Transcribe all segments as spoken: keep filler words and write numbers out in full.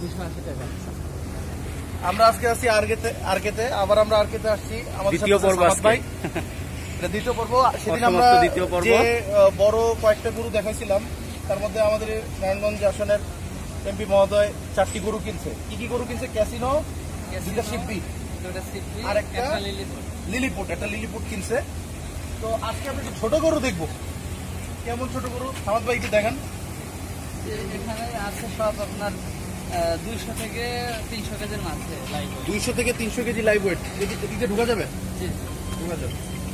দুশো আশি টাকা। আমরা আজকে আসছি আরকেতে, আরকেতে আবার আমরা আরকেতে আসছি আমাদের দ্বিতীয় পর্ব ভাই। এটা দ্বিতীয় পর্ব। সেদিন আমরা যে বড় কয়েকটা গরু দেখাইছিলাম তার মধ্যে আমাদের নারায়ণগঞ্জ আসনের এমপি মহোদয় চারটি গরু কিনছে। কি কি গরু কিনছে? ক্যাসিনো, দুটা শিপবি আর একটা লিলিপুট, একটা লিলিপুট কিনছে। তো আজকে আমরা একটু ছোট গরু দেখবো। কেমন ছোট গরু সামাদ ভাই একটু দেখান। এখানে আছে সব আপনার দুইশো থেকে তিনশো কেজির মাঝে। দুইশো থেকে তিনশো কেজি লাইভ ওয়েট। এদিকে ঢুকা যাবে? ঢুকা যাবে।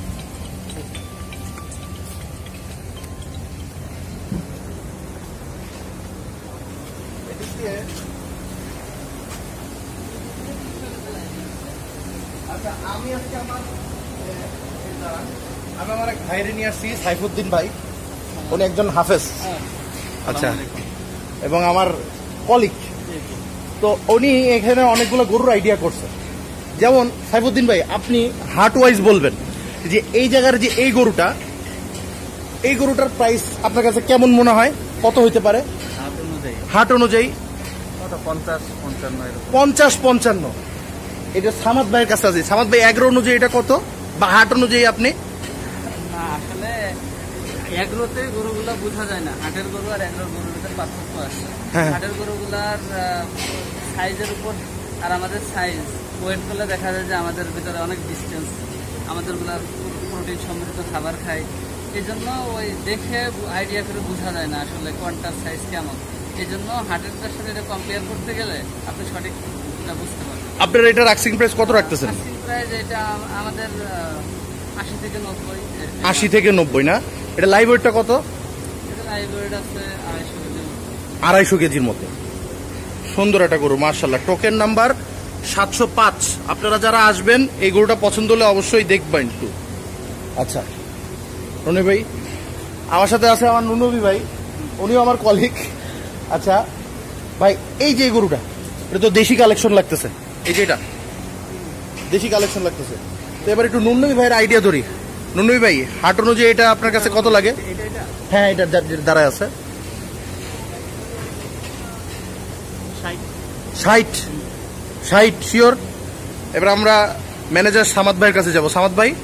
আচ্ছা, আমি আজকে আমার আমি আমার এক ভাইরে নিয়ে আসছি, সাইফুদ্দিন ভাই। উনি একজন হাফেজ, আচ্ছা, এবং আমার কলিগ। তো উনি এখানে অনেকগুলো গরুর আইডিয়া করছে। যেমন সাইফুদ্দিন ভাই, আপনি হার্ট ওয়াইজ বলবেন যে এই জায়গার যে এই গরুটা, এই গরুটার প্রাইস আপনার কাছে কেমন মনে হয়, কত হইতে পারে হাট অনুযায়ী? পঞ্চাশ পঞ্চান্ন। এটা সামাদ ভাইয়ের কাছে আছে। সামাদ ভাই এগ্রো অনুযায়ী এটা কত, বা হাট অনুযায়ী আপনি? আসলে এগ্রোতে গরুগুলা বোঝা যায় না, হাটের গরু আর এগ্রোর গরুর ভিতরে পার্থক্য আছে। হাটের গরুগুলার সাইজের উপর আর আমাদের সাইজ ওয়েট করলে দেখা যায় যে আমাদের ভিতরে অনেক ডিস্টেন্স, আমাদের গুলার প্রোটিন সমৃদ্ধ খাবার খায়। এই জন্য ওই দেখে আইডিয়া করে বোঝা যায় না আসলে কোনটার সাইজ কেমন। এই জন্য হাটেরটার সাথে এটা কম্পেয়ার করতে গেলে আপনি সঠিক বুঝতে পারবেন। আপনারা এটা রাক্সিং প্রাইস কত রাখতেছেন? রাক্সিং প্রাইস এটা আমাদের আশি থেকে নব্বই। আশি থেকে নব্বই না? এটা লাইভ ওয়েটটা কত? এটা লাইভ ওয়েট আছে আড়াইশো কেজি। আড়াইশো কেজির মতো। সুন্দর একটা গরু, মার্শাল্লাহ। টোকেন নাম্বার সাতশো পাঁচ। আপনারা যারা আসবেন এই গরুটা পছন্দ হলে অবশ্যই দেখবেন একটু। আচ্ছা রনি ভাই, আমার সাথে আছে আমার নুনবি ভাই, উনিও আমার কলিগ। আচ্ছা ভাই, এই যে গরুটা, এটা তো দেশি কালেকশন লাগতেছে। এই যে এটা দেশি কালেকশন লাগতেছে। তো এবার একটু নুনবি ভাইয়ের আইডিয়া ধরি। নুনবি ভাই, হাট অনুযায়ী এটা আপনার কাছে কত লাগে? হ্যাঁ, এটা দাঁড়ায় আছে ষাট। ষাট শিওর? এবার আমরা ম্যানেজার সামাদ ভাইয়ের কাছে যাব। সামাদ ভাই,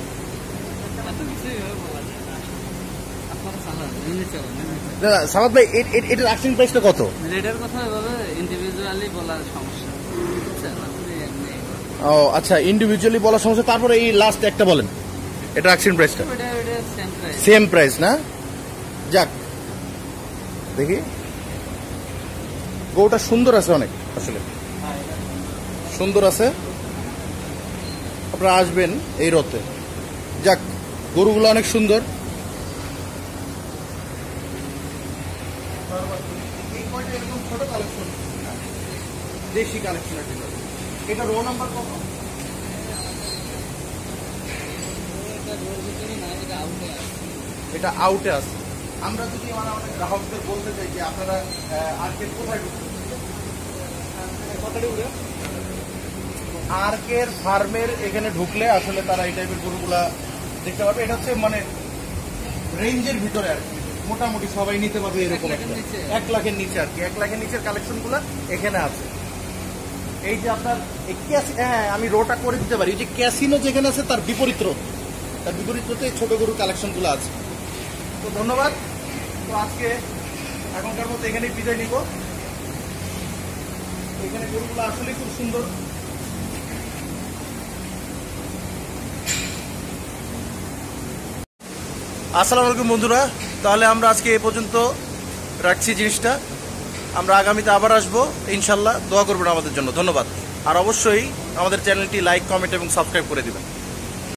সামাদ ভাই, এটার আস্কিং প্রাইসটা কত? রেটের কথা এভাবে ইন্ডিভিজুয়ালি বলার সমস্যা। ও আচ্ছা, ইন্ডিভিজুয়ালি বলার সমস্যা। তারপরে এই লাস্ট একটা বলেন, এটা আস্কিং প্রাইসটা সেম প্রাইস না? যাক, দেখি গরুটা সুন্দর আছে অনেক, আসলে সুন্দর আছে। আপনারা আসবেন এই রথে। যাক, গরুগুলো অনেক সুন্দর। দেশি কালেকশন। এটা রো নাম্বার কত? এটা আউটে আছে। আমরা যদি আমাদের গ্রাহকদের বলতে চাই যে আপনারা আর্কের কোথায় ঢুকছেন, আর্কের ফার্মের এখানে ঢুকলে আসলে তারা এই টাইপের গরুগুলা দেখতে পাবে। এটা হচ্ছে মানে রেঞ্জের ভিতরে আর কি, মোটামুটি সবাই নিতে পারবে এরকম একটা এক লাখের নিচে আর কি। এক লাখের নিচের কালেকশন গুলা এখানে আছে। এই যে আপনার হ্যাঁ, আমি রোটা করে দিতে পারি। এই যে ক্যাসিনো যেখানে আছে তার বিপরীত রোড, তার বিপরীত রোডে ছোট গরুর কালেকশন গুলো আছে। তো ধন্যবাদ। তো আজকে এখনকার মতো এখানেই বিদায় নিব। এখানে গরুগুলো আসলেই খুব সুন্দর। আসসালামু আলাইকুম বন্ধুরা, তাহলে আমরা আজকে এ পর্যন্ত রাখছি জিনিসটা। আমরা আগামীতে আবার আসবো ইনশাল্লাহ। দোয়া করবেন আমাদের জন্য। ধন্যবাদ। আর অবশ্যই আমাদের চ্যানেলটি লাইক, কমেন্ট এবং সাবস্ক্রাইব করে দিবেন।